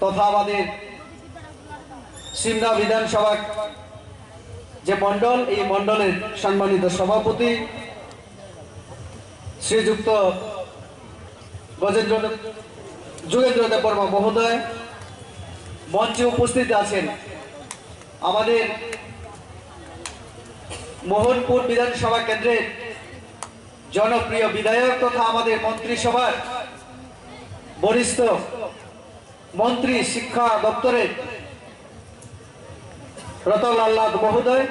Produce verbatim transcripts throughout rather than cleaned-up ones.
তথা আমাদের সিমনা বিধানসভা যে মণ্ডল, এই মণ্ডলের সম্মানিত সভাপতি শ্রীযুক্ত গজেন্দ্র যোগেন্দ্র দেববর্মা মহোদয়, মঞ্চে উপস্থিত আছেন আমাদের মোহনপুর বিধানসভা কেন্দ্রের জনপ্রিয় বিধায়ক তথা আমাদের মন্ত্রিসভার বরিষ্ঠ মন্ত্রী শিক্ষা দপ্তরের রতনলাল নাথ মহোদয়,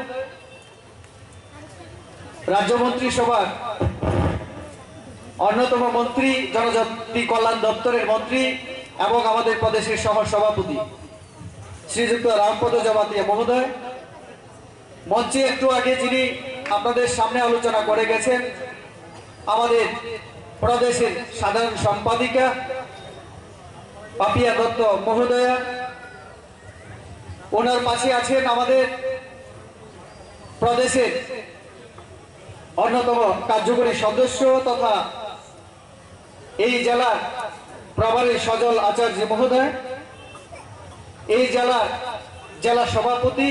রাজ্য মন্ত্রিসভার অন্যতম মন্ত্রী জনজাতি কল্যাণ দপ্তরের মন্ত্রী এবং আমাদের প্রদেশের সহ সভাপতি শ্রীযুক্ত রামপদ জমাতিয়া মহোদয়, মঞ্চে একটু আগে যিনি আপনাদের সামনে আলোচনা করে গেছেন আমাদের প্রদেশের সাধারণ সম্পাদিকা পাপিয়া দত্ত মহোদয়া, ওনার পাশে আছেন আমাদের প্রদেশের অন্যতম কার্যকরী সদস্য তথা এই জেলার প্রভারী সজল আচার্য মহোদয়, এই জেলার জেলা সভাপতি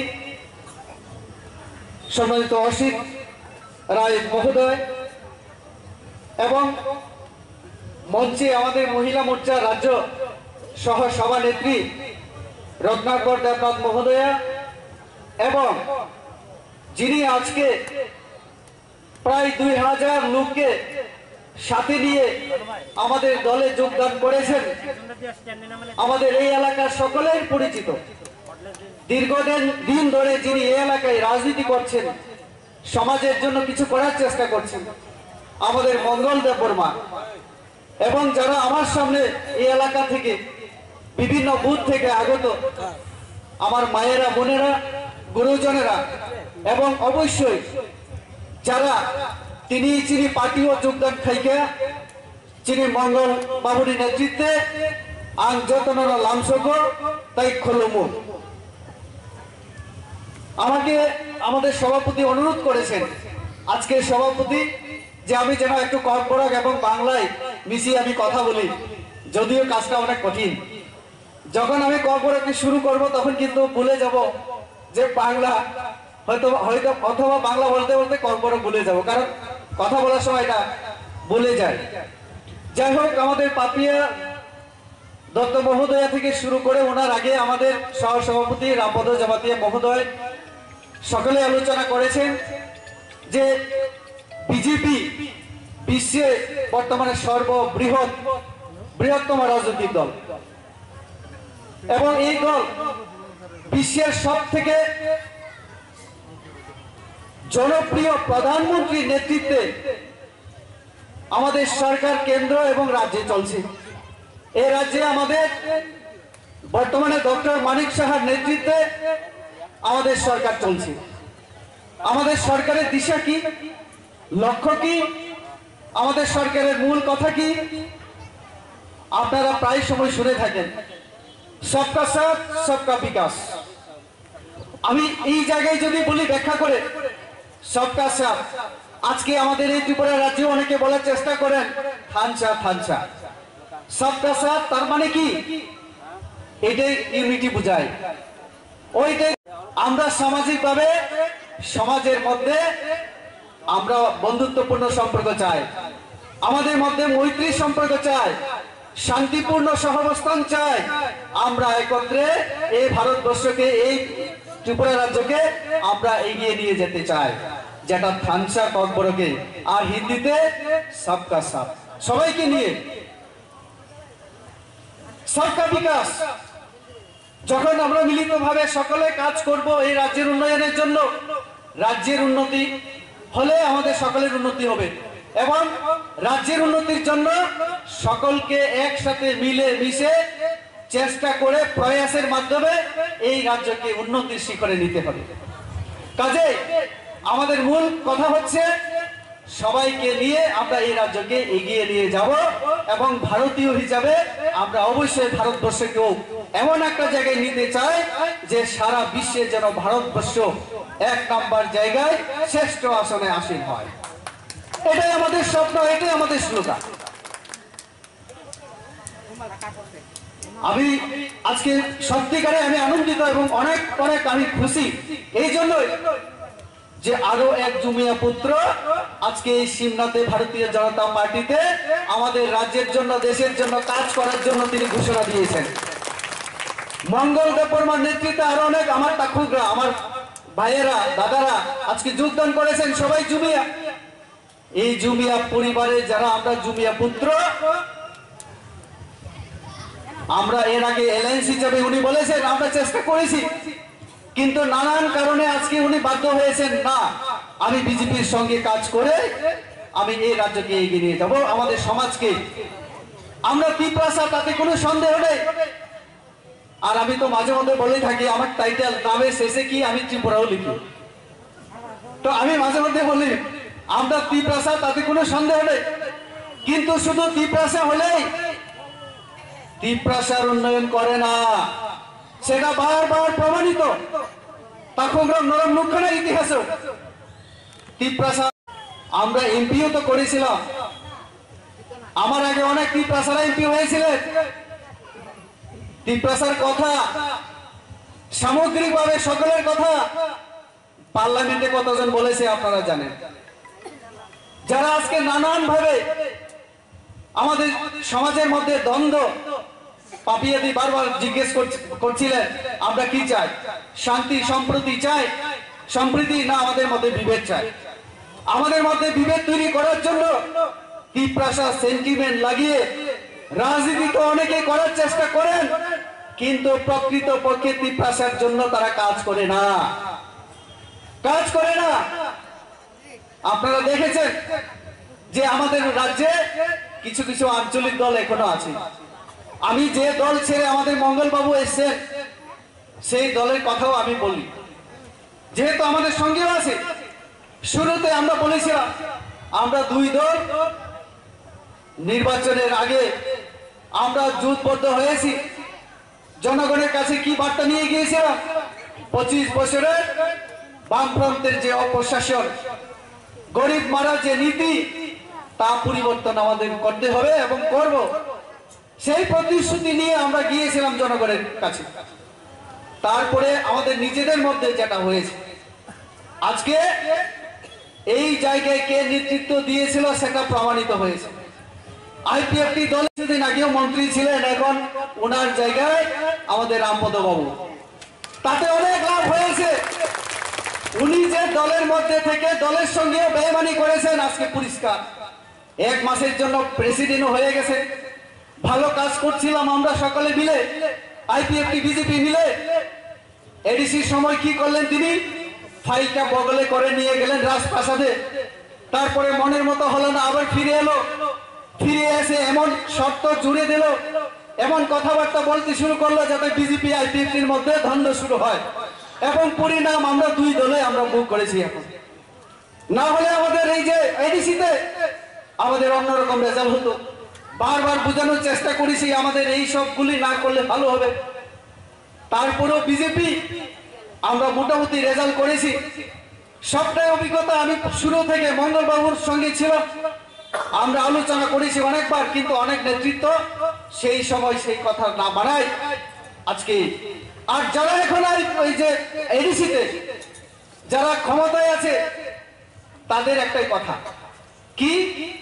সম্মানিত অসিত রায় মহোদয় এবং মঞ্চে আমাদের মহিলা মোর্চার রাজ্য সহ সভানেত্রী রত্নাকর দেবনাথ মহোদয়া এবং যিনি আজকে প্রায় দুই হাজার লোককে সাথে নিয়ে আমাদের দলে যোগদান করেছেন, আমাদের এই এলাকার সকলের পরিচিত, দীর্ঘদিন দিন ধরে যিনি এই এলাকায় রাজনীতি করছেন, সমাজের জন্য কিছু করার চেষ্টা করছেন, আমাদের মঙ্গল দেববর্মা এবং যারা আমার সামনে এই এলাকা থেকে বিভিন্ন বুথ থেকে আগত আমার মায়েরা, বোনেরা, গুরুজনেরা এবং অবশ্যই যারা তিনি চিনি পার্টিও যোগদান খাইকে চিনি মঙ্গল বাবুর নেতৃত্বে আং যতনরা লামসগ তাই খলমু আমাকে আমাদের সভাপতি অনুরোধ করেছেন আজকের সভাপতি যে আমি যেন একটু কর্পোরাক এবং বাংলায় মিশিয়ে আমি কথা বলি, যদিও কাজটা অনেক কঠিন। যখন আমি কর্পোরাকে শুরু করব তখন কিন্তু ভুলে যাব যে বাংলা হয়তো হয়তো অথবা বাংলা বলতে বলতে কর্পোরাক ভুলে যাব, কারণ কথা বলার সময় এটা ভুলে যায়। যাই হোক, আমাদের পাপিয়া দত্ত মহোদয়া থেকে শুরু করে ওনার আগে আমাদের সহ সভাপতি রামপদ জমাতিয়া মহোদয় সকলে আলোচনা করেছেন যে বিজেপি বিশ্বে বর্তমানে সর্ববৃহৎ বৃহত্তম রাজনৈতিক দল এবং এই দল বিশ্বের সব থেকে জনপ্রিয় প্রধানমন্ত্রীর নেতৃত্বে আমাদের সরকার কেন্দ্র এবং রাজ্যে চলছে। এই রাজ্যে আমাদের বর্তমানে ডক্টর মানিক সাহার নেতৃত্বে আমাদের সরকার চলছে। আমাদের সরকারের দিশা কি, লক্ষ্য কি, আমাদের সরকারের মূল কথা কি আপনারা প্রায় সময় শুনে থাকেন, সবকা সাথ সবকা বিকাশ। আমি এই জায়গায় যদি বলি ব্যাখ্যা করে সবকা সাথ, আজকে আমাদের এই ত্রিপুরা রাজ্যে অনেকে বলার চেষ্টা করেন থানচা থানচা। সবকা সাথ তার মানে কি, এটাই ইউনিটি বোঝায়। ওইটাই আমরা সামাজিকভাবে সমাজের মধ্যে আমরা বন্ধুত্বপূর্ণ সম্পর্ক চাই, আমাদের মধ্যে মৈত্রী সম্পর্ক চাই, শান্তিপূর্ণ সহাবস্থান চাই। আমরা একত্রে এই ভারতবর্ষকে, এই ত্রিপুরা রাজ্যকে আমরা এগিয়ে নিয়ে যেতে চাই, যেটা থানসা কর্পোরকে আর হিন্দিতে সবকা সাথ, সবাইকে নিয়ে সবকা বিকাশ। যখন আমরা মিলিতভাবে সকলে কাজ করব এই রাজ্যের উন্নয়নের জন্য, রাজ্যের উন্নতি হলে আমাদের সকলের উন্নতি হবে এবং রাজ্যের উন্নতির জন্য সকলকে একসাথে মিলে মিশে চেষ্টা করে প্রয়াসের মাধ্যমে এই রাজ্যকে উন্নতির শিখরে নিতে হবে। কাজে আমাদের মূল কথা হচ্ছে সবাইকে নিয়ে আমরা এই রাজ্যকে এগিয়ে নিয়ে যাব এবং ভারতীয় হিসাবে আমরা অবশ্যই ভারতবর্ষকেও এমন একটা জায়গায় নিতে চাই যে সারা বিশ্বে যেন ভারতবর্ষ এক নাম্বার জায়গায় শ্রেষ্ঠ আসনে আসীন হয়। এটাই আমাদের স্বপ্ন, এটাই আমাদের স্লোগান। আমি আজকে সত্যিকারে আমি আনন্দিত এবং অনেক অনেক আমি খুশি এই জন্যই যে আরো এক জুমিয়া পুত্র আজকে এই সিমনাতে ভারতীয় জনতা পার্টিতে আমাদের রাজ্যের জন্য দেশের জন্য কাজ করার জন্য তিনি ঘোষণা দিয়েছেন। মঙ্গল দেববর্মার নেতৃত্বে আরো অনেক আমার তাকুকরা আমার ভাইয়েরা দাদারা আজকে যোগদান করেছেন, সবাই জুমিয়া। এই জুমিয়া পরিবারে যারা আমরা জুমিয়া পুত্র, আমরা এর আগে এলায়েন্স হিসাবে উনি বলেছেন আমরা চেষ্টা করেছি, কিন্তু নানান কারণে আজকে উনি বাধ্য হয়েছেন না আমি বিজেপির সঙ্গে কাজ করে আমি এই রাজ্যকে এগিয়ে নিয়ে যাব, আমাদের সমাজকে। আমরা ত্রিপ্রাসা তাতে কোনো সন্দেহ নেই। আর আমি তো মাঝে মধ্যে বলে থাকি আমার টাইটেল নামের শেষে কি আমি ত্রিপুরাও লিখি, তো আমি মাঝে মধ্যে বলি আমরা ত্রিপ্রাসা তাতে কোনো সন্দেহ নেই, কিন্তু শুধু ত্রিপ্রাসা হলেই ত্রিপ্রাসার উন্নয়ন করে না, সেটা বারবার প্রমাণিত তাকুগ্রাম নরম মুখ্যের ইতিহাসে। ত্রিপ্রাসা আমরা এমপিও তো করেছিলাম, আমার আগে অনেক ত্রিপ্রাসারা এমপি হয়েছিলেন। ত্রিপ্রাসার কথা সামগ্রিকভাবে সকলের কথা পার্লামেন্টে কতজন বলেছে আপনারা জানেন। যারা আজকে নানান ভাবে আমাদের সমাজের মধ্যে দ্বন্দ্ব পাপিয়াদি বারবার জিজ্ঞেস করছিলেন আমরা কি চাই, শান্তি সম্প্রীতি চাই, সম্প্রীতি না আমাদের মধ্যে বিভেদ চাই। আমাদের মধ্যে বিভেদ তৈরি করার জন্য ত্রিপ্রাসা সেন্টিমেন্ট লাগিয়ে রাজনীতি তো অনেকে করার চেষ্টা করেন, কিন্তু প্রকৃত পক্ষে ত্রিপ্রাসার জন্য তারা কাজ করে না, কাজ করে না। আপনারা দেখেছেন যে আমাদের রাজ্যে কিছু কিছু আঞ্চলিক দল এখনো আছে। আমি যে দল ছেড়ে আমাদের মঙ্গলবাবু এসছেন সেই দলের কথাও আমি বলি, যেহেতু আমাদের সঙ্গেও আছে। শুরুতে আমরা বলেছিলাম আমরা দুই দল নির্বাচনের আগে আমরা জোটবদ্ধ হয়েছি, জনগণের কাছে কি বার্তা নিয়ে গিয়েছিলাম, পঁচিশ বছরের বামফ্রন্টের যে অপশাসন, গরিব মারা যে নীতি, তা পরিবর্তন আমাদের করতে হবে এবং করব, সেই প্রতিশ্রুতি নিয়ে আমরা গিয়েছিলাম জনগণের কাছে। তারপরে আমাদের নিজেদের মধ্যে যেটা হয়েছে, আজকে এই জায়গায় কে নেতৃত্ব দিয়েছিল সেটা প্রমাণিত হয়েছে। আইপিএফটি দল সেদিন আগেও মন্ত্রী ছিলেন, এখন ওনার জায়গায় আমাদের রামপদ বাবু, তাতে অনেক লাভ হয়েছে। উনি যে দলের মধ্যে থেকে দলের সঙ্গেও বেইমানি করেছেন আজকে পরিষ্কার। এক মাসের জন্য প্রেসিডেন্ট হয়ে গেছে। ভালো কাজ করছিলাম আমরা সকলে মিলে, আইপিএফটি বিজেপি মিলে। এডিসির সময় কি করলেন তিনি, ফাইলটা বগলে করে নিয়ে গেলেন রাজপ্রাসাদে। তারপরে মনের মতো হলো না, আবার ফিরে এলো। ফিরে এসে এমন শর্ত জুড়ে দিল, এমন কথাবার্তা বলতে শুরু করলো যাতে বিজেপি আইপিএফটির মধ্যে দ্বন্দ্ব শুরু হয়, এবং পরিণাম আমরা দুই দলে আমরা ভোগ করেছি। এখন না হলে আমাদের এই যে এডিসিতে আমাদের অন্যরকম রেজাল্ট হতো। বারবার বোঝানোর চেষ্টা করেছি আমাদের এই সবগুলি না করলে ভালো হবে। তারপরেও বিজেপি আমরা মোটামুটি রেজাল্ট করেছি। সবটাই অভিজ্ঞতা আমি শুরু থেকে মঙ্গলবাবুর সঙ্গে ছিলাম, আমরা আলোচনা করেছি অনেকবার, কিন্তু অনেক নেতৃত্ব সেই সময় সেই কথা না বাড়ায় আজকে। আর যারা এখন ওই যে এডিসিতে যারা ক্ষমতায় আছে তাদের একটাই কথা কি,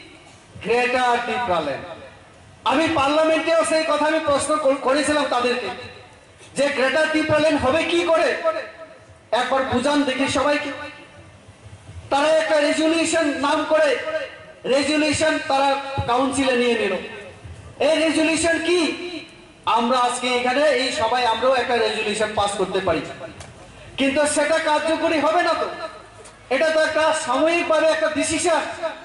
গ্রেটার ত্রিপুরাল্যান্ড। আমি পার্লামেন্টেও সেই কথা আমি প্রশ্ন করেছিলাম তাদেরকে যে গ্রেটার ত্রিপুরাল্যান্ড হবে কি করে, একবার বুঝান দেখি সবাইকে। তারা একটা রেজুলিউশন নাম করে রেজুলিউশন তারা কাউন্সিলে নিয়ে নিল। এই রেজুলিউশন কি, আমরা আজকে এখানে এই সবাই আমরাও একটা রেজুলিউশন পাস করতে পারি, কিন্তু সেটা কার্যকরী হবে না। তো এটা তো একটা সাময়িকভাবে একটা ডিসিশন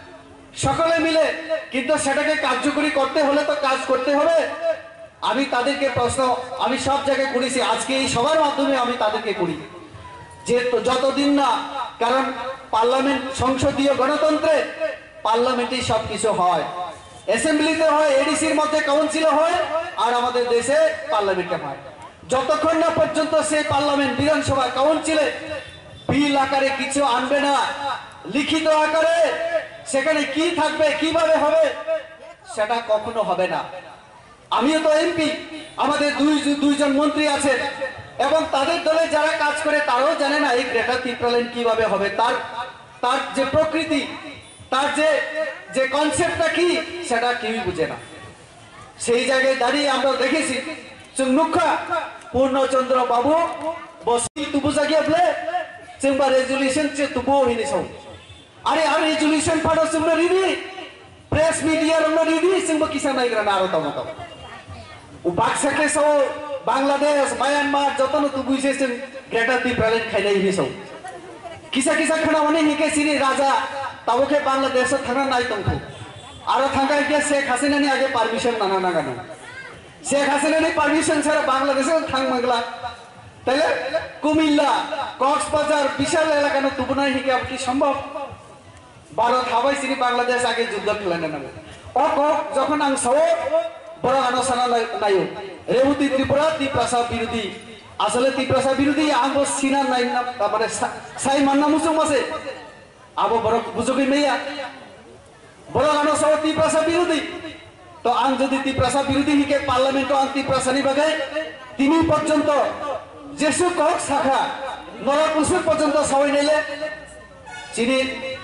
সকলে মিলে, কিন্তু সেটাকে কার্যকরী করতে হলে তো কাজ করতে হবে। আমি তাদেরকে প্রশ্ন আমি সব জায়গায় করেছি, আজকে এই সবার মাধ্যমে আমি তাদেরকে করি যে যতদিন না, কারণ পার্লামেন্ট সংসদীয় গণতন্ত্রে পার্লামেন্টেই সবকিছু হয়, অ্যাসেম্বলিতে হয়, এডিসির মধ্যে কাউন্সিলে হয়, আর আমাদের দেশে পার্লামেন্টে হয়। যতক্ষণ না পর্যন্ত সেই পার্লামেন্ট বিধানসভা কাউন্সিলে বিল আকারে কিছু আনবে না, লিখিত আকারে সেখানে কি থাকবে কিভাবে হবে সেটা কখনো হবে না। আমিও তো এমপি, আমাদের দুই দুইজন মন্ত্রী আছেন এবং তাদের দলে যারা কাজ করে তারাও জানে না এই গ্রেটার ত্রিপুরা কিভাবে হবে, তার তার যে প্রকৃতি, তার যে যে কনসেপ্টটা কি সেটা কেউই বুঝে না। সেই জায়গায় দাঁড়িয়ে আমরা দেখেছি চুংনুখা পূর্ণচন্দ্র বাবু বসি তুবু জাগিয়ে বলে চেম্বার রেজুলেশন চে তুবু হিনি সব আরে আর রেজুলেশন ফাড়ো চেম্বার রিদি প্রেস মিডিয়া রং রিদি চেম্বা কিসান নাইগ্রা না আরো তমত ও বাক্সাকে সব বাংলাদেশ মায়ানমার যতন তুবু এসেছেন গ্রেটার ত্রিপুরা খাইলাই হিনি সব কিসা কিসা খানা অনেক হিকে সিনি রাজা তাবকে বাংলাদেশ থানা নাই তংকু আরো থাকা গিয়ে শেখ হাসিনানি আগে পারমিশন নানা না কেন শেখ হাসিনানি পারমিশন ছাড়া বাংলাদেশে থাক মাগলা তাইলে কুমিল্লা কক্সবাজার বিশাল এলাকা না তবু নাই হিকে কি সম্ভব ভারত হাওয়াই সিনি বাংলাদেশ আগে যুদ্ধ খেলানো নামে ও কক যখন আং সব বড় আলোচনা নাই রেবতী ত্রিপুরা ত্রিপ্রাসা বিরোধী আসলে ত্রিপ্রাসা বিরোধী আঙ্গ সিনা নাই না মানে সাই মান্না মুসুম আছে আবো বড় বুঝবি মেয়া বড় গানো সব ত্রিপ্রাসা বিরোধী তো আং যদি ত্রিপ্রাসা বিরোধী হিকে পার্লামেন্ট আং ত্রিপ্রাসানি বাগে তিনি পর্যন্ত যেসু কক শাখা নরকুসুর পর্যন্ত সবাই নিলে চিনি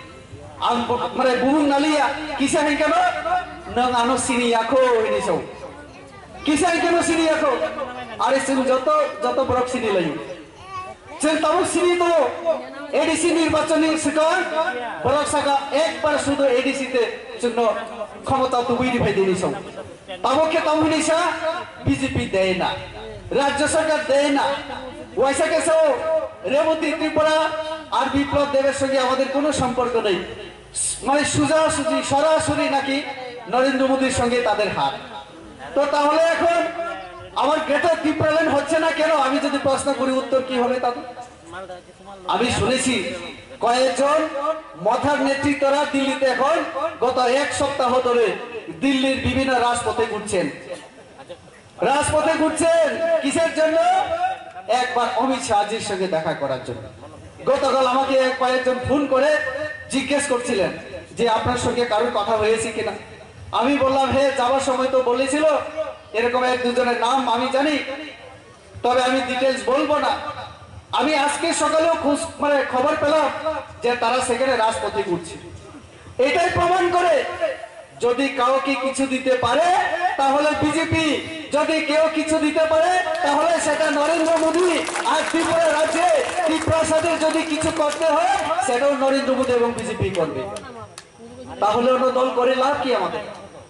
আং মানে বুহুং নালিয়া কিসা হিকে না নং আনো সিনি আখো হিনি সব কিসা হিকে না সিনি আখো আরে সিং যত যত বড় সিনি লাইও চেন তাবুক সিনি তো এডিসি নির্বাচনী শিকার বড় শাখা একবার শুধু এডিসি তে জন্য ক্ষমতা তুই দিবাই দিনি সব তাবকে তামুনিসা বিজেপি দেয় না, রাজ্য সরকার দেয় না। ওয়াইসাকে সব রেবতী ত্রিপুরা আর বিপ্লব দেবের সঙ্গে আমাদের কোনো সম্পর্ক নেই, মানে সোজাসুজি সরাসরি নাকি নরেন্দ্র মোদীর সঙ্গে তাদের হাত। তো তাহলে এখন আমার গ্রেটার ত্রিপুরা হচ্ছে না কেন? আমি যদি প্রশ্ন করি উত্তর কি হবে তাদের? আমি শুনেছি কয়েকজন মাথার নেতৃত্বরা দিল্লিতে এখন গত এক সপ্তাহ ধরে দিল্লির বিভিন্ন রাজপথে ঘুরছেন। রাজপথে ঘুরছেন কিসের জন্য? একবার অমিত শাহজির সঙ্গে দেখা করার জন্য। গতকাল আমাকে কয়েকজন ফোন করে জিজ্ঞেস করছিলেন যে আপনার সঙ্গে কারোর কথা হয়েছে কিনা। আমি বললাম হে যাওয়ার সময় তো বলেছিল এরকম এক দুজনের নাম আমি জানি, তবে আমি ডিটেলস বলবো না। আমি আজকে সকালেও খোঁজ মানে খবর পেলাম যে তারা সেখানে রাজপথে ঘুরছে। এটাই প্রমাণ করে যদি কাউকে কিছু দিতে পারে তাহলে বিজেপি, যদি কেউ কিছু দিতে পারে তাহলে সেটা নরেন্দ্র মোদী। আর ত্রিপুরা রাজ্যে ত্রিপ্রাসাদের যদি কিছু করতে হয় সেটাও নরেন্দ্র মোদী এবং বিজেপি করবে। তাহলে অন্য দল করে লাভ কি আমাদের?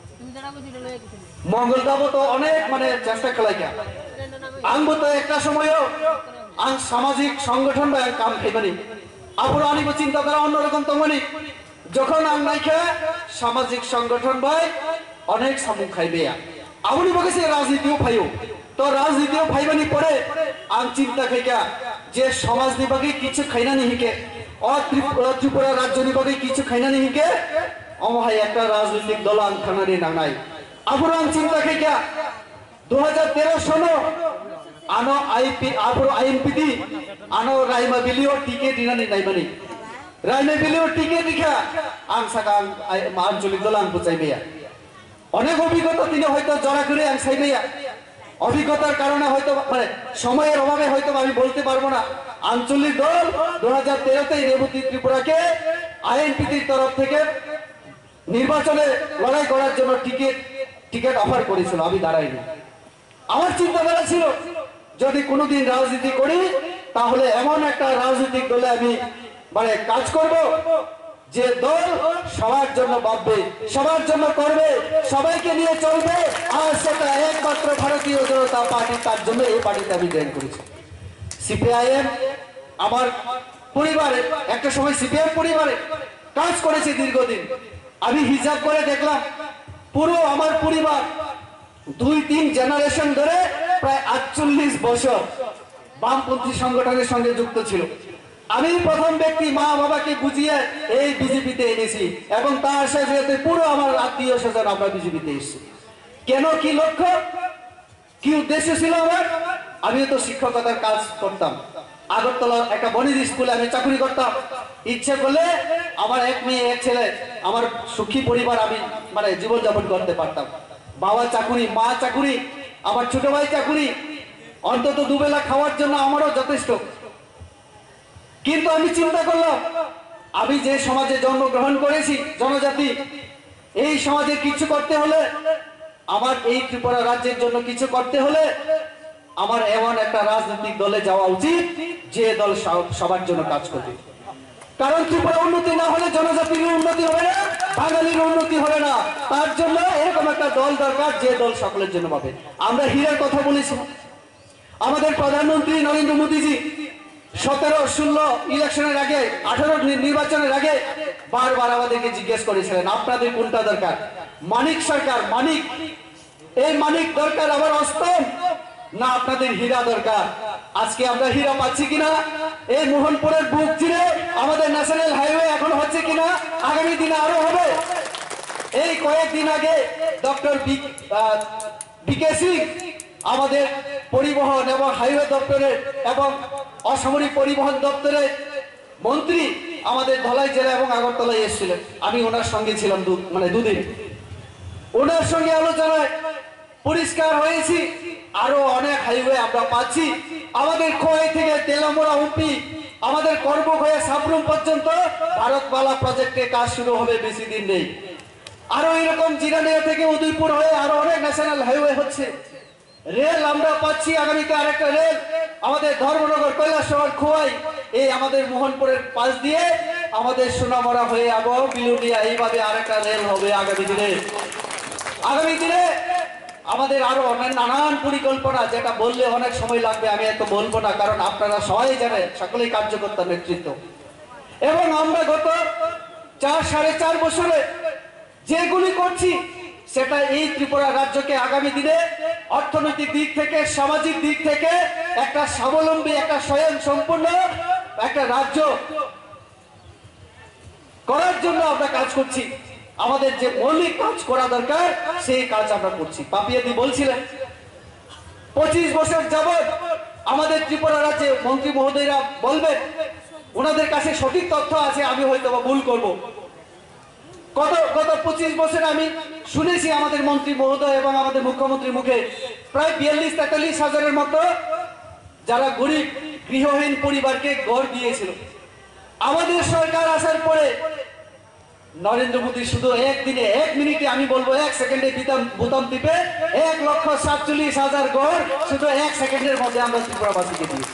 মঙ্গলদাবো তো অনেক মানে চেষ্টা খেলাই কে আনবো তো একটা সময়ও আং সামাজিক সংগঠন বা কাম খাইবানি আপুর আনিব চিন্তাধারা অন্যরকম তমনি যখন আং নাইখে সামাজিক সংগঠন ভাই অনেক সামুক খাইবে আবুনি বকেছে রাজনীতিও ফাইও তো রাজনীতিও ফাইবানি পরে আং চিন্তা খাইকা যে সমাজ নিবাগে কিছু খাইনা নিহিকে অ ত্রিপুরা রাজ্য নিবাগে কিছু খাইনা নিহিকে অমহাই একটা রাজনৈতিক দল আং খানানি নাঙাই আবুর আং চিন্তা খাইকা দু হাজার তেরো সনো আনো আইপি আবুর আইএনপিডি আনো রাইমা বিলিও টিকে দিনানি নাইমানি রাইমা বিলিও টিকে দিখা আং সাকা আঞ্চলিক দল আং বুঝাইবেয়া অনেক অভিজ্ঞতা তিনি হয়তো জড়া করে আং সাইবেয়া অভিজ্ঞতার কারণে হয়তো মানে সময়ের অভাবে হয়তো আমি বলতে পারবো না। আঞ্চলিক দল দু হাজার তেরোতে রেবতী ত্রিপুরাকে আইএনপিডির তরফ থেকে নির্বাচনে লড়াই করার জন্য টিকিট টিকিট অফার করেছিল, আমি দাঁড়াইনি। আমার চিন্তাধারা ছিল যদি কোনোদিন রাজনীতি করি তাহলে এমন একটা রাজনৈতিক দলে আমি মানে কাজ করব যে দল সবার জন্য ভাববে, সবার জন্য করবে, সবাইকে নিয়ে চলবে। আর সেটা একমাত্র ভারতীয় জনতা পার্টি, তার জন্য এই পার্টিতে আমি জয়েন করেছি। সিপিআইএম আমার পরিবারে একটা সময় সিপিআইএম পরিবারে কাজ করেছি দীর্ঘদিন। আমি হিসাব করে দেখলাম পুরো আমার পরিবার দুই তিন জেনারেশন ধরে প্রায় আটচল্লিশ বছর বামপন্থী সংগঠনের সঙ্গে যুক্ত ছিল। আমি প্রথম ব্যক্তি মা বাবাকে বুঝিয়ে এই বিজেপিতে এনেছি এবং তার সাথে পুরো আমার আত্মীয় স্বজন আমরা বিজেপিতে এসেছি। কেন, কি লক্ষ্য, কি উদ্দেশ্য ছিল আমার? আমিও তো শিক্ষকতার কাজ করতাম, আগরতলার একটা বনিজ স্কুলে আমি চাকরি করতাম। ইচ্ছে করলে আমার এক মেয়ে এক ছেলে আমার সুখী পরিবার আমি মানে জীবনযাপন করতে পারতাম। বাবা চাকুরি, মা চাকুরি, আমার ছোট ভাই চাকুরি, অন্তত দুবেলা খাওয়ার জন্য আমারও যথেষ্ট। কিন্তু আমি চিন্তা করলাম, আমি যে সমাজে জন্মগ্রহণ করেছি, জনজাতি, এই সমাজে কিছু করতে হলে, আমার এই ত্রিপুরা রাজ্যের জন্য কিছু করতে হলে আমার এমন একটা রাজনৈতিক দলে যাওয়া উচিত যে দল সবার জন্য কাজ করবে। কারণ ত্রিপুরা উন্নতি না হলে জনজাতির উন্নতি হবে না, বাঙালির উন্নতি হবে না। তার জন্য এরকম একটা দল দরকার যে দল সকলের জন্য পাবে। আমরা হীরার কথা বলেছি, আমাদের প্রধানমন্ত্রী নরেন্দ্র মোদীজি সতেরো ষোলো ইলেকশনের আগে, আঠারো নির্বাচনের আগে বারবার আমাদেরকে জিজ্ঞেস করেছিলেন আপনাদের কোনটা দরকার। মানিক সরকার, মানিক, এই মানিক দরকার আবার অস্তম না আপনাদের হীরা দরকার। আজকে আমরা হীরা পাচ্ছি কিনা, এই মোহনপুরের বুক চিরে আমাদের ন্যাশনাল হাইওয়ে এখন হচ্ছে কিনা, আগামী দিনে আরো হবে। এই কয়েকদিন আগে ডক্টর বিকে সিং আমাদের পরিবহন এবং হাইওয়ে দপ্তরের এবং অসামরিক পরিবহন দপ্তরের মন্ত্রী আমাদের ধলাই জেলা এবং আগরতলায় এসেছিলেন। আমি ওনার সঙ্গে ছিলাম মানে দুদিন। ওনার সঙ্গে আলোচনায় পরিষ্কার হয়েছি আরো অনেক হাইওয়ে আমরা পাচ্ছি। আমাদের খোয়াই থেকে তেলামোড়া উম্পি, আমাদের কর্মক হয়ে সাবরুম পর্যন্ত ভারতমালা প্রজেক্টের কাজ শুরু হবে, বেশি দিন নেই। আরো এরকম জিরানিয়া থেকে উদয়পুর হয়ে আরো অনেক ন্যাশনাল হাইওয়ে হচ্ছে। রেল আমরা পাচ্ছি, আগামীতে আরেকটা রেল আমাদের ধর্মনগর, কৈলাসহর, খোয়াই, এই আমাদের মোহনপুরের পাশ দিয়ে আমাদের সোনামরা হয়ে আবো বিলুনিয়া, এইভাবে আরেকটা রেল হবে আগামী দিনে। আগামী দিনে আমাদের আরো অনেক নানান পরিকল্পনা, যেটা বললে অনেক সময় লাগবে, আমি এত বলবো না, কারণ আপনারা সবাই জানেন, সকলেই কার্যকর্তা নেতৃত্ব। এবং আমরা গত চার সাড়ে চার বছরে যেগুলি করছি সেটা এই ত্রিপুরা রাজ্যকে আগামী দিনে অর্থনৈতিক দিক থেকে, সামাজিক দিক থেকে একটা স্বাবলম্বী, একটা স্বয়ং সম্পূর্ণ একটা রাজ্য করার জন্য আমরা কাজ করছি। আমাদের যে মৌলিক কাজ করা দরকার সেই কাজ আমরা করছি। পাপিয়াদি বলছিলেন পঁচিশ বছর যাবৎ আমাদের ত্রিপুরা রাজ্যে মন্ত্রী মহোদয়রা বলবেন, ওনাদের কাছে সঠিক তথ্য আছে, আমি হয়তো বা ভুল করবো। গত গত পঁচিশ বছর আমি শুনেছি আমাদের মন্ত্রী মহোদয় এবং আমাদের মুখ্যমন্ত্রীর মুখে প্রায় বিয়াল্লিশ তেতাল্লিশ হাজারের মতো যারা গরিব গৃহহীন পরিবারকে ঘর দিয়েছিল। আমাদের সরকার আসার পরে নরেন্দ্র মোদী শুধু একদিনে, এক মিনিটে, আমি বলবো এক সেকেন্ডে বোতাম টিপে এক লক্ষ সাতচল্লিশ হাজার ঘর শুধু এক সেকেন্ডের মধ্যে আমরা ত্রিপুরাবাসীকে দিয়েছি।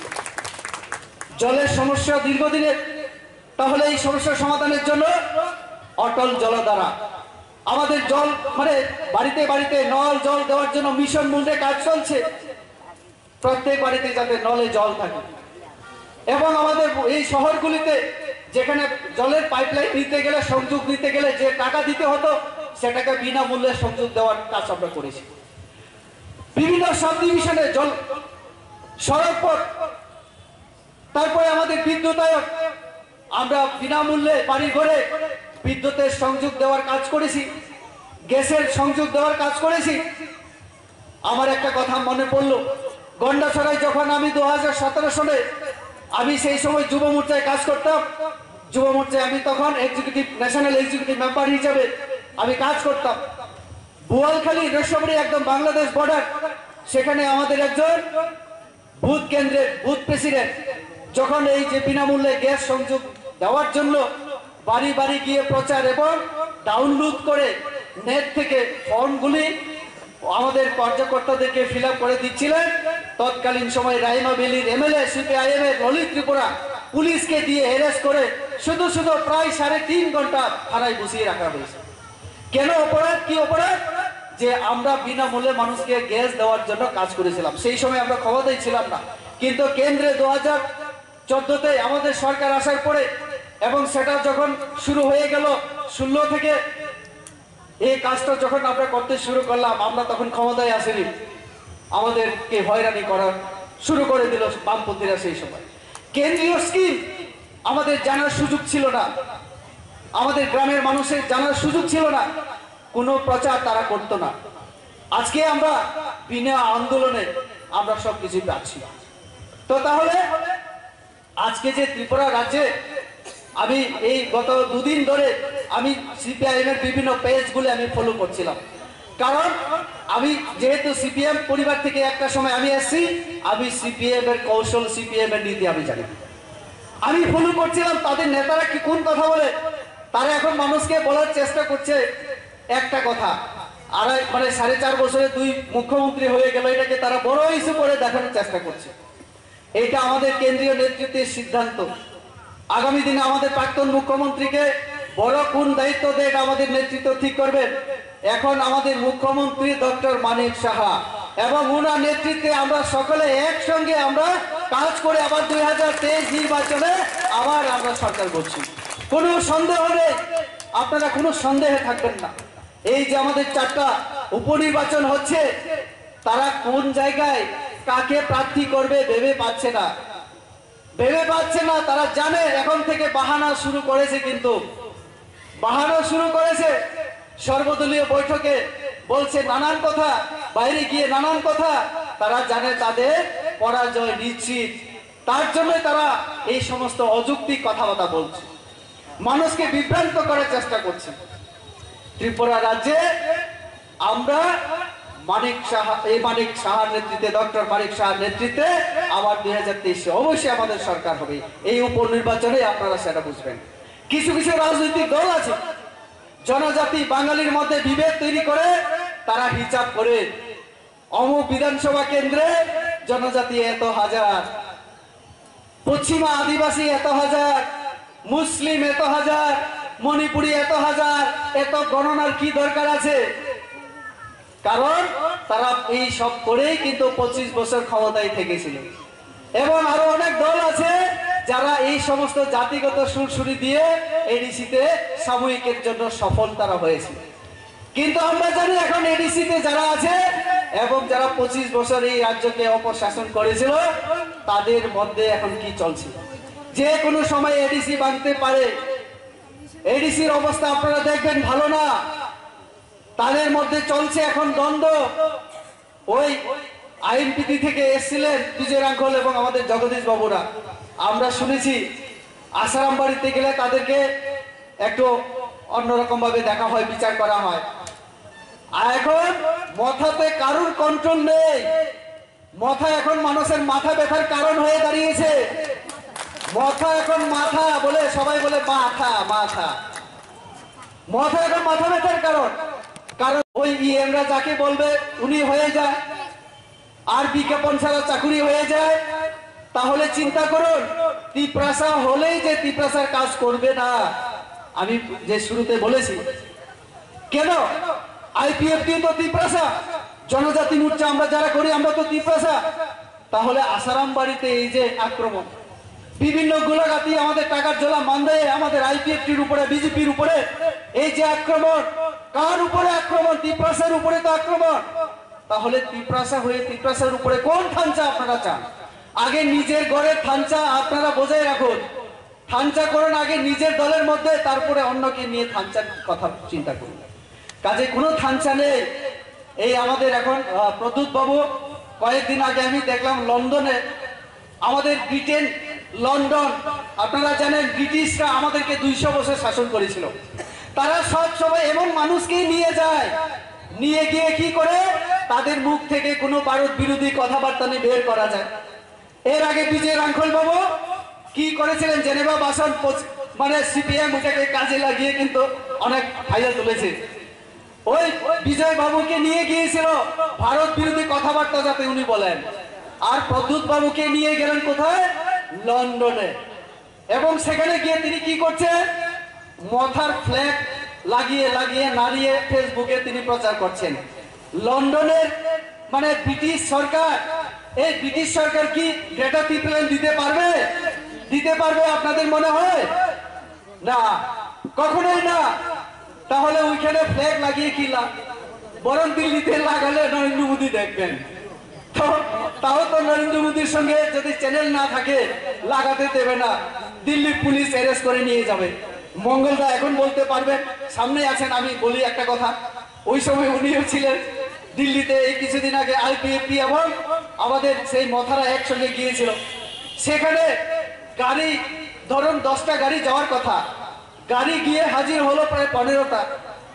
জলের সমস্যা দীর্ঘদিনের, তাহলে এই সমস্যার সমাধানের জন্য অটল জলধারা, আমাদের জল মানে বাড়িতে বাড়িতে নল জল দেওয়ার জন্য মিশন মূল্যে কাজ চলছে, প্রত্যেক বাড়িতে যাতে নলে জল থাকে। এবং আমাদের এই শহরগুলিতে যেখানে জলের পাইপলাইন নিতে গেলে, সংযোগ নিতে গেলে যে টাকা দিতে হতো, সেটাকে বিনামূল্যে সংযোগ দেওয়ার কাজ আমরা করেছি। বিভিন্ন সাব ডিভিশনে জল, সড়ক পথ, তারপরে আমাদের বিদ্যুতায়ন, আমরা বিনামূল্যে বাড়ি ঘরে বিদ্যুতের সংযোগ দেওয়ার কাজ করেছি, গ্যাসের সংযোগ দেওয়ার কাজ করেছি। আমার একটা কথা মনে পড়লো, গন্ডাছড়ায় যখন আমি দু হাজার সতেরো সালে, আমি সেই সময় যুব মোর্চায় কাজ করতাম। যুব মোর্চায় আমি তখন এক্সিকিউটিভ, ন্যাশনাল এক্সিকিউটিভ মেম্বার হিসাবে আমি কাজ করতাম। বোয়ালখালী, রেশমরি, একদম বাংলাদেশ বর্ডার, সেখানে আমাদের একজন বুথ কেন্দ্রের বুথ প্রেসিডেন্ট যখন এই যে বিনামূল্যে গ্যাস সংযোগ দেওয়ার জন্য বাড়ি বাড়ি গিয়ে প্রচার এবং ডাউনলোড করে নেট থেকে ফর্মগুলি আমাদের কার্যকর্তাদেরকে ফিল আপ করে দিচ্ছিলেন, তৎকালীন সময় রাইমা বেলির এমএলএ সিপিআইএম এর ললিত ত্রিপুরা পুলিশকে দিয়ে হ্যারাস করে শুধু শুধু প্রায় সাড়ে তিন ঘন্টা থানায় বসিয়ে রাখা হয়েছে। কেন অপরাধ, কি অপরাধ? যে আমরা বিনামূল্যে মানুষকে গ্যাস দেওয়ার জন্য কাজ করেছিলাম। সেই সময় আমরা ক্ষমতায় ছিলাম না, কিন্তু কেন্দ্রে দু হাজার চোদ্দতে আমাদের সরকার আসার পরে এবং সেটা যখন শুরু হয়ে গেল ষোলো থেকে, এই কাজটা যখন আমরা করতে শুরু করলাম, আমরা তখন ক্ষমতায় আসেনি, আমাদেরকে হয়রানি করা শুরু করে দিল বামপন্থীরা। সেই সময় কেন্দ্রীয় স্কিম আমাদের জানার সুযোগ ছিল না, আমাদের গ্রামের মানুষের জানার সুযোগ ছিল না, কোনো প্রচার তারা করতো না। আজকে আমরা বিনা আন্দোলনে আমরা সবকিছু পাচ্ছি। তো তাহলে আজকে যে ত্রিপুরা রাজ্যে আমি এই গত দুদিন ধরে আমি সিপিআইএম এর বিভিন্ন পেজগুলো আমি ফলো করছিলাম, কারণ আমি যেহেতু সিপিএম পরিবার থেকে একটা সময় আমি এসেছি, আমি সিপিএম এর কৌশল, সিপিএম এর নীতি আমি জানি। আমি ফলো করছিলাম তাদের নেতারা কি কোন কথা বলে। তারা এখন মানুষকে বলার চেষ্টা করছে একটা কথা, আড়াই মানে সাড়ে চার বছরে দুই মুখ্যমন্ত্রী হয়ে গেল, এটাকে তারা বড় ইস্যু করে দেখানোর চেষ্টা করছে। এটা আমাদের কেন্দ্রীয় নেতৃত্বের সিদ্ধান্ত। আগামী দিনে আমাদের প্রাক্তন মুখ্যমন্ত্রীকে বড় কোন দায়িত্ব দেয় এটা আমাদের নেতৃত্ব ঠিক করবেন। এখন আমাদের মুখ্যমন্ত্রী ডক্টর মানিক সাহা এবং ওনার নেতৃত্বে আমরা সকলে একসঙ্গে আমরা কাজ করে আবার দুই হাজার তেইশ নির্বাচনে আবার আমরা সরকার করছি। কোনো সন্দেহ নেই, আপনারা কোনো সন্দেহে থাকবেন না। এই যে আমাদের চারটা উপনির্বাচন হচ্ছে, তারা কোন জায়গায় কাকে প্রার্থী করবে ভেবে পাচ্ছে না, ভেবে পাচ্ছে না। তারা জানে এখন থেকে বাহানা শুরু করেছে, কিন্তু বাহানা শুরু করেছে। সর্বদলীয় বৈঠকে বলছে নানান কথা, বাইরে গিয়ে নানান কথা। তারা জানে তাদের পরাজয় নিশ্চিত, তার জন্যই তারা এই সমস্ত অযৌক্তিক কথাবার্তা বলছে, মানুষকে বিভ্রান্ত করার চেষ্টা করছে। ত্রিপুরা রাজ্যে আমরা মানিক সাহা, এই মানিক সাহার নেতৃত্বে, ডক্টর মানিক সাহার নেতৃত্বে আবার দুই হাজার তেইশে অবশ্যই আমাদের সরকার হবে। এই উপনির্বাচনে আপনারা সেটা বুঝবেন। কিছু কিছু রাজনৈতিক দল আছে জনজাতি বাঙালির মধ্যে বিভেদ তৈরি করে, তারা হিসাব করে অমুক বিধানসভা কেন্দ্রে জনজাতি এত হাজার, পশ্চিমা আদিবাসী এত হাজার, মুসলিম এত হাজার, মণিপুরি এত হাজার, এত গণনার কি দরকার আছে? কারণ তারা এই সব করেই কিন্তু পঁচিশ বছর ক্ষমতায় থেকেছিল। এবং আরো অনেক দল আছে যারা এই সমস্ত জাতিগত সুরসুরি দিয়ে এডিসিতে সাময়িকের জন্য সফল তারা হয়েছে। কিন্তু আমরা জানি এখন এডিসিতে যারা আছে এবং যারা পঁচিশ বছর এই রাজ্যকে অপশাসন করেছিল, তাদের মধ্যে এখন কি চলছে, যে কোনো সময় এডিসি ভাঙতে পারে। এডিসির অবস্থা আপনারা দেখবেন ভালো না, তাদের মধ্যে চলছে এখন দ্বন্দ্ব। ওই আইএনপিটি থেকে এসেছিলেন বিজয় রাঙ্খল এবং আমাদের জগদীশ বাবুরা, আমরা শুনেছি আসারাম বাড়িতে গেলে তাদেরকে একটু অন্যরকম ভাবে দেখা হয়, বিচার করা হয়। আর এখন মাথাতে কারুর কন্ট্রোল নেই, মাথা এখন মানুষের মাথা ব্যথার কারণ হয়ে দাঁড়িয়েছে। মাথা এখন মাথা বলে সবাই বলে মাথা মাথা মাথা এখন মাথা ব্যথার কারণ। কারণ ওই ইএমরা যাকে বলবে উনি হয়ে যায়, আর বিজ্ঞাপন ছাড়া চাকুরি হয়ে যায়। তাহলে চিন্তা করুন, তিপ্রাসা হলেই যে তিপ্রাসার কাজ করবে না। আমি যে শুরুতে বলেছি, কেন আইপিএফটি তো তিপ্রাসা, জনজাতি মোর্চা আমরা যারা করি আমরা তো তিপ্রাসা। তাহলে আসারাম বাড়িতে এই যে আক্রমণ, বিভিন্ন গোলাঘাতি আমাদের টাকার জোলা মান্দায় আমাদের আইপিএফটির উপরে, বিজেপির উপরে এই যে আক্রমণ, কার উপরে আক্রমণ? তিপ্রাসার উপরে তো আক্রমণ। তাহলে তিপ্রাসা হয়ে তিপ্রাসার উপরে কোন থানচা আপনারা চান? আগে নিজের ঘরের থানচা আপনারা বজায় রাখুন, থানচা করুন আগে নিজের দলের মধ্যে, তারপরে অন্যকে নিয়ে থানচার কথা চিন্তা করুন। কাজে কোনো থানচা নেই। এই আমাদের এখন প্রদ্যুৎ বাবু, কয়েকদিন আগে আমি দেখলাম লন্ডনে, আমাদের ব্রিটেন লন্ডন, আপনারা জানেন ব্রিটিশরা আমাদেরকে দুইশো বছর শাসন করেছিল। তারা সব সময় এমন মানুষকেই নিয়ে যায়, নিয়ে গিয়ে কি করে তাদের মুখ থেকে কোনো ভারত বিরোধী কথাবার্তা নিয়ে বের করা যায়। এর আগে বিজয় রাঙ্খল বাবু কি করেছিলেন, জেনেভা ভাষণ, মানে সিপিএম ওটাকে কাজে লাগিয়ে কিন্তু অনেক ফায়দা তুলেছে। ওই বিজয় বাবুকে নিয়ে গিয়েছিল ভারত বিরোধী কথাবার্তা যাতে উনি বলেন, আর প্রদ্যুৎ বাবুকে নিয়ে গেলেন কোথায়? লন্ডনে। এবং সেখানে গিয়ে তিনি কি করছেন? মাথার ফ্ল্যাগ লাগিয়ে লাগিয়ে নাড়িয়ে ফেসবুকে তিনি প্রচার করছেন। লন্ডনের মানে ব্রিটিশ সরকার, এই ব্রিটিশ সরকার কি ডেটা পিপলেন দিতে পারবে? দিতে পারবে আপনাদের মনে হয়? না, কখনোই না। তাহলে ওইখানে ফ্ল্যাগ লাগিয়ে কি লাভ? বরং দিল্লিতে লাগালে নরেন্দ্র মোদী দেখবেন। তো তাও তো নরেন্দ্র মোদীর সঙ্গে যদি চ্যানেল না থাকে লাগাতে দেবে না, দিল্লি পুলিশ অ্যারেস্ট করে নিয়ে যাবে। মঙ্গলদা এখন বলতে পারবেন, সামনে আছেন। আমি বলি একটা কথা, ওই সময় উনিও ছিলেন দিল্লিতে। এই কিছুদিন আগে আইপিএফটি এবং আমাদের সেই মথারা একসঙ্গে গিয়েছিল। সেখানে গাড়ি ধরুন দশটা গাড়ি যাওয়ার কথা, গাড়ি গিয়ে হাজির হলো প্রায় পনেরোটা।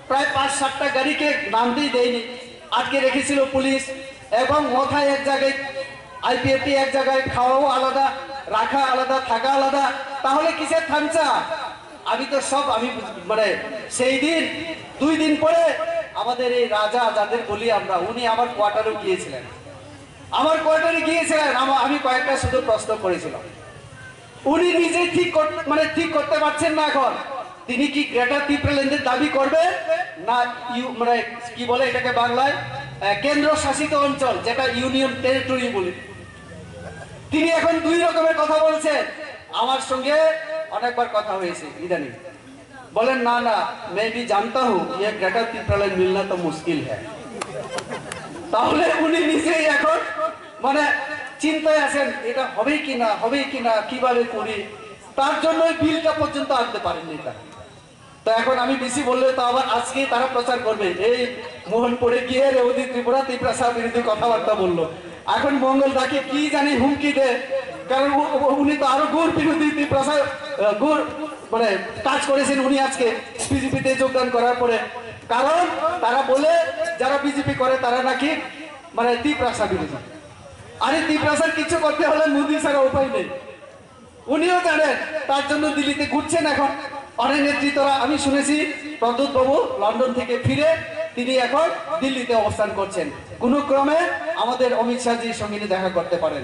প্রায় পাঁচ সাতটা গাড়িকে নামতেই দেয়নি, আটকে রেখেছিল পুলিশ, এবং মাথায় এক জায়গায় আইপিএফটি এক জায়গায়, খাওয়াও আলাদা, রাখা আলাদা, থাকা আলাদা, তাহলে কিসের থামচা? আমি তো সব আমি মানে সেই দিন দুই দিন পরে আমাদের এই রাজা যাদের বলি আমরা, উনি আমার কোয়ার্টারে গিয়েছিলেন, আমার কোয়ার্টারে গিয়েছিলেন, আমি কয়েকটা শুধু প্রশ্ন করেছিলাম। উনি নিজেই ঠিক মানে ঠিক করতে পারছেন না এখন তিনি কি গ্রেটার ত্রিপুরাল্যান্ডের দাবি করবেন না মানে কি বলে এটাকে বাংলায় কেন্দ্র শাসিত অঞ্চল, যেটা ইউনিয়ন টেরিটরি বলি। তিনি এখন দুই রকমের কথা বলছেন। আমার সঙ্গে অনেকবার কথা হয়েছে ইদানিং, বলেন না না मैं भी जानता हूं ये ग्रेटर ত্রিপুরাল্যান্ড मिलना तो मुश्किल है। তাহলে উনি নিজেই এখন মানে চিন্তায় আছেন, এটা হবে কিনা হবে কিনা কিভাবে করি, তার জন্য বিলটা পর্যন্ত আনতে পারেননি তারা। তো এখন আমি বেশি বললে তো আবার আজকে তারা প্রচার করবে, এই মোহনপুরে গিয়ে রেবতী ত্রিপুরা ত্রিপ্রাসা বিরোধী কথাবার্তা বললো। এখন মঙ্গল দাকে কি জানি হুমকি দেয়, কারণ উনি তো আরো গুড় বিরোধী ত্রিপ্রাসা গুড় মানে কাজ করেছেন উনি আজকে বিজেপিতে যোগদান করার পরে। কারণ তারা বলে যারা বিজেপি করে তারা নাকি মানে ত্রিপ্রাসা বিরোধী। আরে ত্রিপ্রাসার কিছু করতে হলে মোদী ছাড়া উপায় নেই, উনিও জানেন, তার জন্য দিল্লিতে ঘুরছেন এখন অনেক নেতৃত্বরা। আমি শুনেছি প্রদ্যুৎ বাবু লন্ডন থেকে ফিরে তিনি এখন দিল্লিতে অবস্থান করছেন, কোন ক্রমে আমাদের অমিত শাহজির সঙ্গে দেখা করতে পারেন।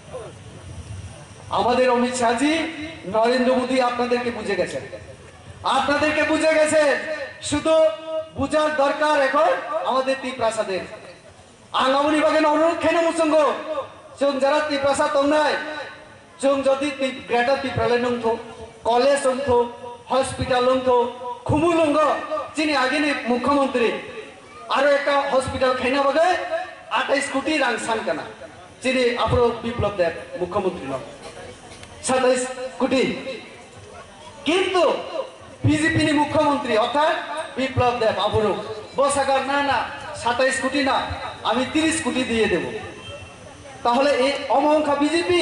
আমাদের অমিত শাহজি নরেন্দ্র মোদী আপনাদেরকে বুঝে গেছেন, আপনাদেরকে বুঝে গেছেন, শুধু বুঝার দরকার এখন আমাদের ত্রিপ্রাসাদের আঙ্গামনি বাগান অনুরোধ খেনে মুসঙ্গ जों जरा ত্রিপ্রাসা तंनाय जों जदि ग्रेटर ত্রিপুরাল্যান্ড नंथो कलेज नंथो हॉस्पिटल नंथो खुमुलंग जिनि आगेनि मुख्यमंत्री आरो एकटा हॉस्पिटल खाइना बगे अट्ठाईस कोटी रां सानकाना जिनि आपरो बिप्लब देव मुख्यमंत्री न सत्ताईस कोटी किन्तु बीजेपी नि मुख्यमंत्री अर्थात बिप्लब देव आपरो बसागार ना ना सत्ताईस कोटी ना आमी तीस कोटी दिए देव তাহলে এই অমংখা বিজেপি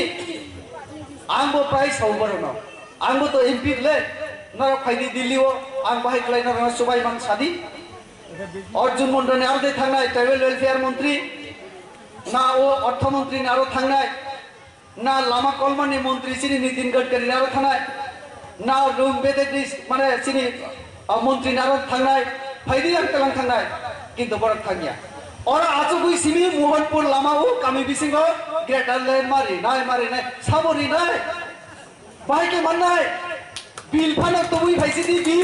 आंबो प्राय सावबर न आंबो तो एमपी ले नर फाइदि दिल्लीओ आं बाहाय खलाय नर सबाय मान सादी अर्जुन मंडने आरो दे थांनाय ट्राइबल वेलफेयर मंत्री ना ओ अर्थमंत्री आरो थांनाय ना लामा कलमानि मंत्री सिनि नितिन गडकरी आरो थांनाय ना रुम बेदेग्रि माने सिनि मंत्री आरो थांनाय फाइदि आं तलां थांनाय किन्तु बरक थांगिया और आजोगुई सिमी मोहनपुर लामाओ कामी बिसिंगो ग्रेटर लैंड मारी नाय मारी नाय साबरी नाय बाय के माननाय बिल फाना तबुई फाइसि दी बिल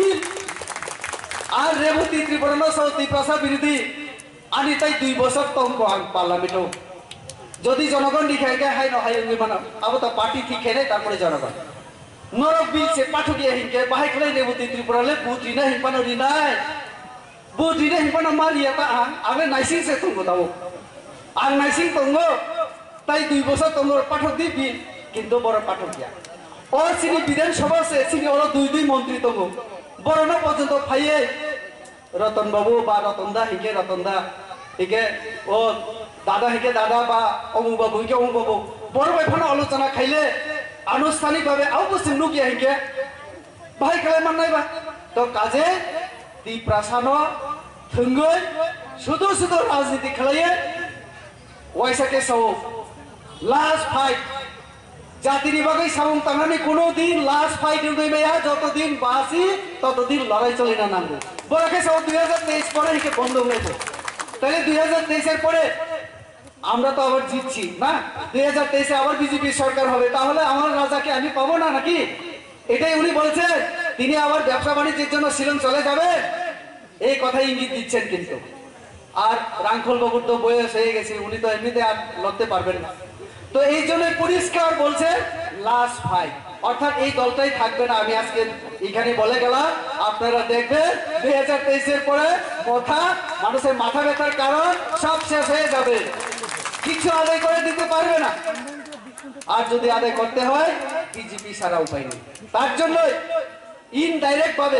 आर रेवती त्रिपुरा सौ ত্রিপ্রাসা বিরোধী आनी ताई दुई बছর तंको आं पार्लामेंटो जदि जनगण दिखायगे हाय न हाय उंगी मानो अब तो पार्टी ठीक है तारपरे जनगण नरक बिल से पाठकिया हिंके बाहाय खलाय रेवती त्रिपुरा ले बुद्रि ना हिंपानो रिनाय बुद्रि ना हिंपानो मारिया ता आं आबे नाइसिं से तंगो दाओ आं नाइसिं तंगो ताई दुई बছর तंगो पाठक दी बिल किन्तु बड़ पाठकिया और सिनी विधानसभा से सिनी और दुई दुई मंत्री तंगो बरना पर्यंत फाइए रतन बाबू बा रतन दा हिके रतन दा हिके ओ दादा हिके दादा बा अमु बाबू हिके अमु बाबू बड़ बैफाना आलोचना खाइले आनुষ্ঠানিক ভাবে অবশ্যই নুকিয়া হিকে ভাই খেলে মাননাই বা তো কাজে ত্রিপ্রাসানো থঙ্গই শুধু শুধু রাজনীতি খেলাইয়ে ওয়াইসাকে সব লাস্ট ফাইট জাতির বাগৈ সামং তাংনানি কোনো দিন লাস্ট ফাইট হইবেয়া যতদিন বাসি ততদিন লড়াই চলে না নামবে বড়কে সব দুই হাজার তেইশ পরে হিকে বন্ধ হয়েছে তাহলে দুই হাজার তেইশ এর পরে আমরা তো আবার জিতছি না দুই হাজার তেইশ এ আবার বিজেপি সরকার হবে তাহলে আমার রাজাকে আমি পাবো না নাকি এটাই উনি বলছেন তিনি আবার ব্যবসা বাণিজ্যের জন্য শিলং চলে যাবে এই কথাই ইঙ্গিত দিচ্ছেন কিন্তু আর রাংখল বাবুর তো বয়স হয়ে গেছে উনি তো এমনিতে আর লড়তে পারবেন না তো এই জন্য পরিষ্কার বলছে লাস্ট ফাইট অর্থাৎ এই দলটাই থাকবে না আমি আজকে এখানে বলে গেলাম আপনারা দেখবেন দুই হাজার তেইশ এর পরে মাথা মানুষের মাথা ব্যথার কারণ সব শেষ হয়ে যাবে কিছু আদায় করে দিতে পারবে না আর যদি আদায় করতে হয় বিজেপি ছাড়া উপায় নেই তার জন্য ইনডাইরেক্ট ভাবে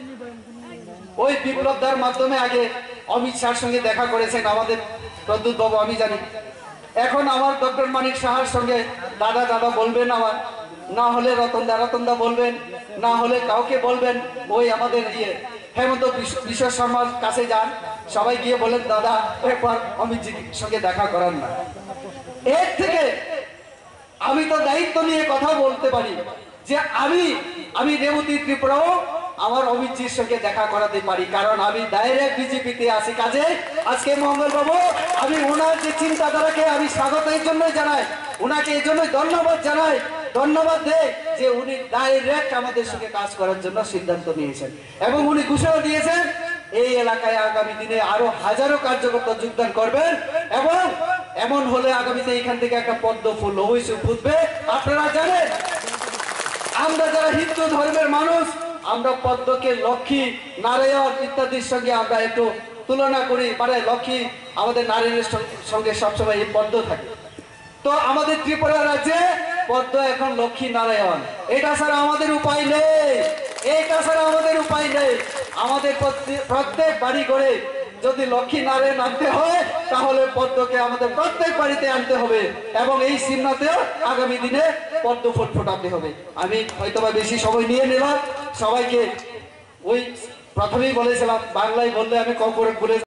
ওই বিপ্লবদার মাধ্যমে আগে অমিত শাহর সঙ্গে দেখা করেছেন আমাদের প্রদ্যুৎ বাবু আমি জানি এখন আমার ডক্টর মানিক সাহার সঙ্গে দাদা দাদা বলবেন আমার না হলে রতন দা রতন দা বলবেন না হলে কাউকে বলবেন ওই আমাদের ইয়ে হেমন্ত বিশ্ব বিশ্ব শর্মার কাছে যান, সবাই গিয়ে বলেন দাদা একবার অমিতজির সঙ্গে দেখা করান না। এর থেকে আমি তো দায়িত্ব নিয়ে কথা বলতে পারি যে আমি আমি রেবতী ত্রিপুরাও আমার অমিতজির সঙ্গে দেখা করাতে পারি, কারণ আমি ডাইরেক্ট বিজেপিতে আছি। কাজে আজকে মঙ্গল বাবু, আমি ওনার যে চিন্তাধারাকে আমি স্বাগত এই জন্যই জানাই, ওনাকে এই জন্যই ধন্যবাদ জানাই, ধন্যবাদ দেই যে উনি ডাইরেক্ট আমাদের সঙ্গে কাজ করার জন্য সিদ্ধান্ত নিয়েছেন এবং উনি ঘোষণা দিয়েছেন এই এলাকায় আগামী দিনে আরো হাজারো কার্যকর্তা যোগদান করবেন এবং এমন হলে আগামীতে এখান থেকে একটা পদ্ম ফুল অবশ্যই ফুটবে। আপনারা জানেন আমরা যারা হিন্দু ধর্মের মানুষ, আমরা পদ্মকে লক্ষ্মী, নারায়ণ ইত্যাদির সঙ্গে আমরা একটু তুলনা করি, মানে লক্ষ্মী আমাদের নারায়ণের সঙ্গে সবসময় এই পদ্ম থাকে। তো আমাদের ত্রিপুরা রাজ্যে পদ্ম এখন লক্ষ্মী নারায়ণ, এটা ছাড়া আমাদের উপায় নেই, এটা ছাড়া আমাদের উপায় নেই। আমাদের প্রত্যেক বাড়ি করে যদি লক্ষ্মী নারায়ণ আনতে হয় তাহলে পদ্মকে আমাদের প্রত্যেক বাড়িতে আনতে হবে এবং এই চিহ্নতেও আগামী দিনে পদ্ম ফুল ফোটাতে হবে। আমি হয়তোবা বেশি সময় নিয়ে নিলাম, সবাইকে ওই প্রথমেই বলেছিলাম বাংলায় বললে আমি কম করে বলে